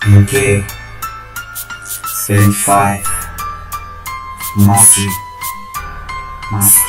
UK 75 مصر مصر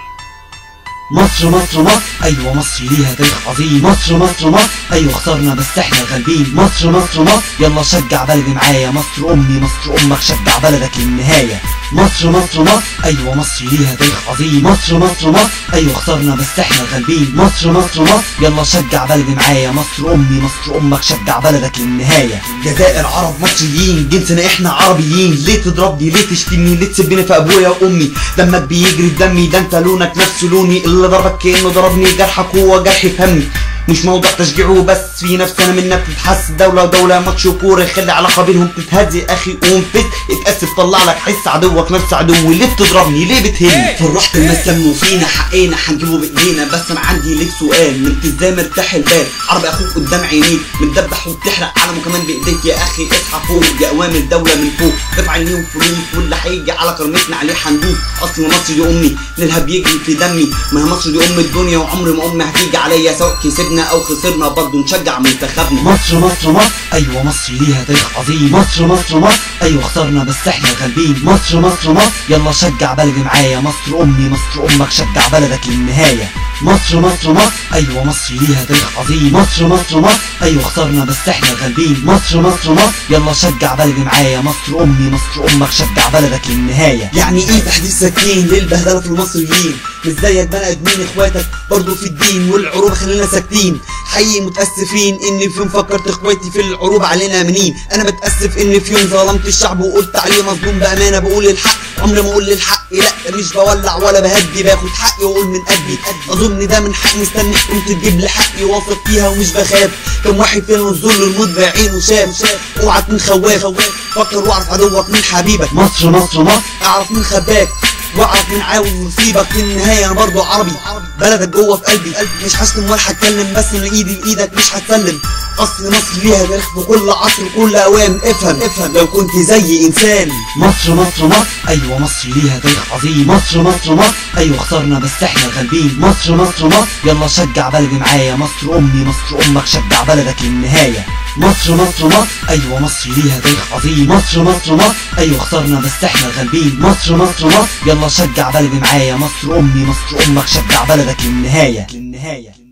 مصر مصر مصر، ايوه مصر ليها تاريخ عظيم. مصر مصر مصر، ايوه خسرنا بس احنا غالبين. مصر مصر مصر، يلا شجع بلدي معايا. مصر امي مصر امك، شجع بلدك للنهايه. مصر مصر مصر، ايوه مصر ليها تاريخ عظيم. مصر مصر مصر، ايوه خسرنا بس احنا غالبين. مصر مصر مصر، يلا شجع بلدي معايا. مصر امي مصر امك، شجع بلدك للنهايه. جزائر عرب مصريين، جنسنا احنا عربيين. ليه تضربني؟ ليه تشتمني؟ ليه تسبني في ابويا وامي؟ دمك بيجري في دمي، ده انت لونك نفس لوني. اللي ضربك كانه ضربني، جرحك هو جرحي فهمني. مش موضوع تشجيع وبس، في نفسنا منك بتتحس. دولة ودولة ماتش وكورة، خلي علاقة بينهم تتهز. يا اخي قوم فت اتأسف، طلع لك حس. عدوك نفس عدوي، ليه بتضربني؟ ليه بتهني؟ فرحت الناس لموا فينا، حقينا هنجيبه بايدينا. بس انا عندي ليك سؤال، انت ازاي مرتاح البال؟ عربي اخوك قدام عينيك متدبح وبتحرق علمه كمان بايديك. يا اخي اصحى فوق، دي اوامر الدولة من فوق. دفع ليهم فلوس، واللي هيجي على كرمتنا عليه هندوس. اصل مصر دي امي، نيلها بيجري في دمي. ما هي مصر دي ام الدنيا، وعمر ما امي هتيجي عليا. سواء كسبنا او خسرنا برضه نشجع منتخبنا. مصر مصر مصر، ايوه مصر ليها تاريخ عظيم. مصر مصر مصر، ايوه خسرنا بس احنا غالبين. مصر مصر مصر، يلا شجع بلدي معايا. مصر امي مصر امك، شجع بلدك للنهايه. مصر مصر مصر، ايوه مصر ليها تاريخ عظيم. مصر مصر مصر، ايوه خسرنا بس احنا غالبين. مصر مصر مصر، يلا شجع بلدي معايا. مصر امي مصر امك، شجع بلدك للنهايه. يعني ايه تحديث سكين للبهدله في المصريين؟ مش زيك بني ادمين، اخواتك برضه في الدين والعروبه خلينا ساكتين. حقيقي متاسفين ان في يوم فكرت اخواتي في العروبه علينا منين. انا بتاسف ان في يوم ظلمت الشعب وقلت عليه مظلوم. بامانه بقول الحق، عمري ما اقول الحق لا. مش بولع ولا بهدي، باخد حقي واقول من قلبي. اظن ده من حقي، مستني حكومه تجيب لي حقي. واثق فيها ومش بخاف. كم واحد فينا الذل الموت بعينه شاف. اوعى تكون خواف، فكر واعرف عدوك من حبيبك. مصر مصر مصر، اعرف مين خباك، واعرف مين عاوز يصيبك. في النهايه انا برضه عربي، بلدك جوه في قلبي. مش هشتم ولا هتكلم، بس انا ايدي بايدك مش هتسلم. اصل مصر ليها تاريخ في كل عصر وكل اوان. افهم لو كنت زي انسان. مصر مصر مصر، ايوه مصر ليها تاريخ عظيم. مصر مصر مصر، ايوه خسرنا بس احنا غالبين. مصر مصر مصر، يلا شجع بلدي معايا. مصر امي مصر امك، شجع بلدك للنهايه. مصر مصر مصر، ايوه مصر ليها تاريخ عظيم. مصر مصر مصر، ايوه خسرنا بس احنا غالبين. مصر مصر مصر، يلا شجع بلدي معايا. مصر امي مصر امك، شجع بلدك للنهايه.